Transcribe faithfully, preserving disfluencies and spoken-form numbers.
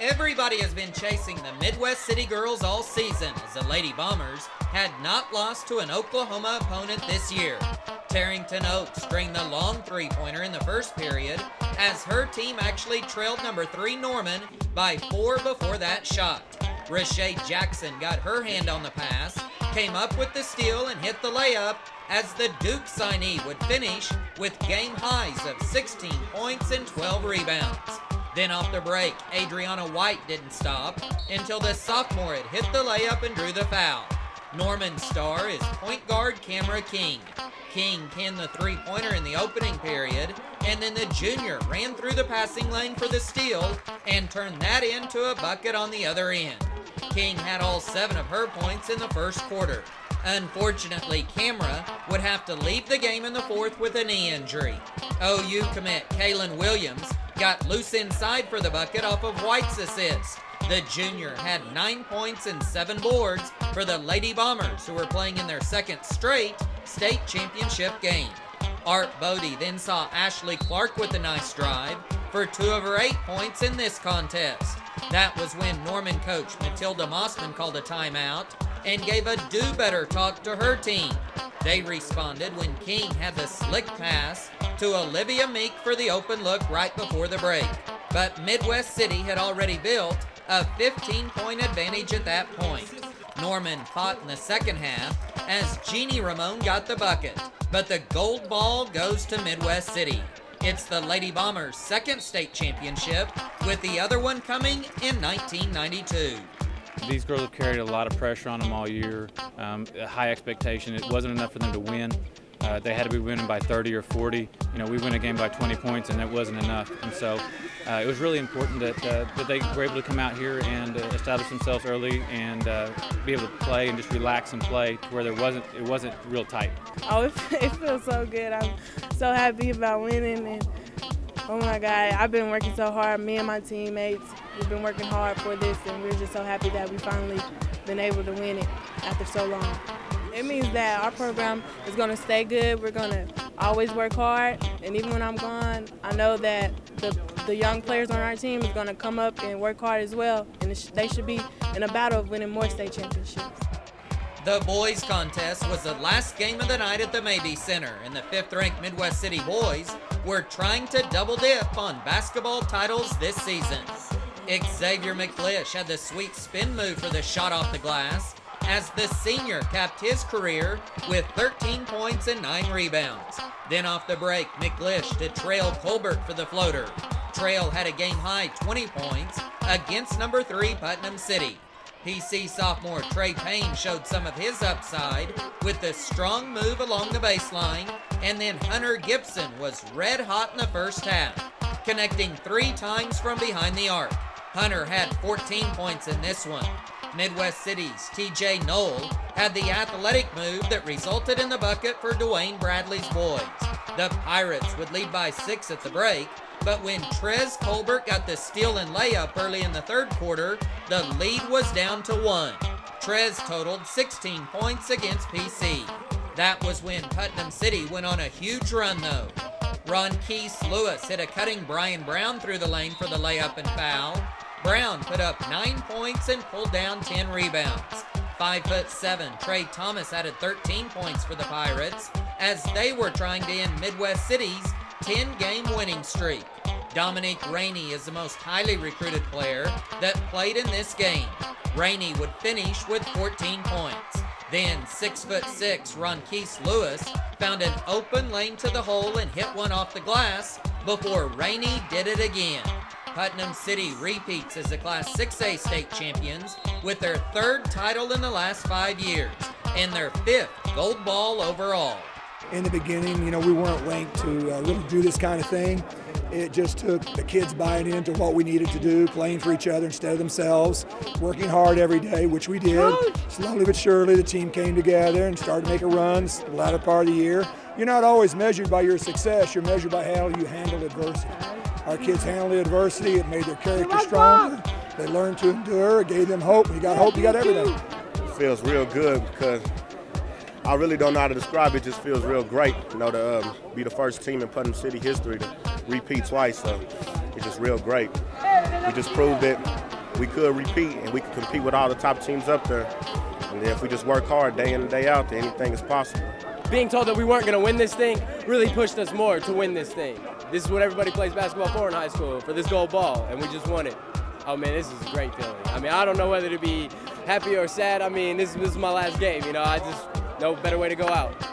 Everybody has been chasing the Midwest City girls all season as the Lady Bombers had not lost to an Oklahoma opponent this year. Tarrington Oaks drained the long three-pointer in the first period as her team actually trailed number three Norman by four before that shot. Rashae Jackson got her hand on the pass, came up with the steal and hit the layup as the Duke signee would finish with game highs of sixteen points and twelve rebounds. Then off the break, Adriana White didn't stop until the sophomore had hit the layup and drew the foul. Norman's star is point guard Camera King. King pinned the three-pointer in the opening period, and then the junior ran through the passing lane for the steal and turned that into a bucket on the other end. King had all seven of her points in the first quarter. Unfortunately, Camera would have to leave the game in the fourth with a knee injury. O U commit Kaylin Williams got loose inside for the bucket off of White's assist. The junior had nine points and seven boards for the Lady Bombers, who were playing in their second straight state championship game. Art Bodie then saw Ashley Clark with a nice drive for two of her eight points in this contest. That was when Norman coach Matilda Mossman called a timeout and gave a do-better talk to her team. They responded when King had the slick pass to Olivia Meek for the open look right before the break. But Midwest City had already built a fifteen-point advantage at that point. Norman fought in the second half as Jeannie Ramone got the bucket, but the gold ball goes to Midwest City. It's the Lady Bombers' second state championship, with the other one coming in nineteen ninety-two. These girls have carried a lot of pressure on them all year, um, a high expectation. It wasn't enough for them to win. Uh, they had to be winning by thirty or forty. You know, we win a game by twenty points, and that wasn't enough. And so uh, it was really important that, uh, that they were able to come out here and uh, establish themselves early and uh, be able to play and just relax and play to where there wasn't, it wasn't real tight. Oh, it, it feels so good. I'm so happy about winning. And oh my God, I've been working so hard. Me and my teammates, we've been working hard for this, and we're just so happy that we finally been able to win it after so long. It means that our program is going to stay good. We're going to always work hard, and even when I'm gone, I know that the, the young players on our team is going to come up and work hard as well, and it sh they should be in a battle of winning more state championships. The boys contest was the last game of the night at the Mabee Center, and the fifth-ranked Midwest City boys were trying to double dip on basketball titles this season. Xavier McLish had the sweet spin move for the shot off the glass, as the senior capped his career with thirteen points and nine rebounds. Then off the break, McLish to Trail Colbert for the floater. Trail had a game-high twenty points against number three Putnam City. P C sophomore Trey Payne showed some of his upside with the strong move along the baseline, and then Hunter Gibson was red hot in the first half, connecting three times from behind the arc. Hunter had fourteen points in this one. Midwest City's T J Knoll had the athletic move that resulted in the bucket for Dwayne Bradley's boys. The Pirates would lead by six at the break, but when Trez Colbert got the steal and layup early in the third quarter, the lead was down to one. Trez totaled sixteen points against P C. That was when Putnam City went on a huge run though. Ron Keese Lewis hit a cutting Brian Brown through the lane for the layup and foul. Brown put up nine points and pulled down ten rebounds. Five foot seven Trey Thomas added thirteen points for the Pirates as they were trying to end Midwest City's ten-game winning streak. Dominique Rainey is the most highly recruited player that played in this game. Rainey would finish with fourteen points. Then six foot six Ron Keese Lewis found an open lane to the hole and hit one off the glass before Rainey did it again. Putnam City repeats as the Class six A state champions with their third title in the last five years and their fifth gold ball overall. In the beginning, you know, we weren't ranked to uh, really do this kind of thing. It just took the kids buying into what we needed to do, playing for each other instead of themselves, working hard every day, which we did. Slowly but surely, the team came together and started making runs the latter part of the year. You're not always measured by your success. You're measured by how you handle adversity. Our kids handled the adversity. It made their character stronger. They learned to endure. It gave them hope. When you got hope, you got everything. It feels real good because I really don't know how to describe it. It just feels real great, you know, to um, be the first team in Putnam City history to repeat twice. So it's just real great. We just proved that we could repeat and we could compete with all the top teams up there. And if we just work hard day in and day out, then anything is possible. Being told that we weren't going to win this thing really pushed us more to win this thing. This is what everybody plays basketball for in high school, for this gold ball, and we just won it. Oh man, this is a great feeling. I mean, I don't know whether to be happy or sad. I mean, this, this is my last game, you know, I just, no better way to go out.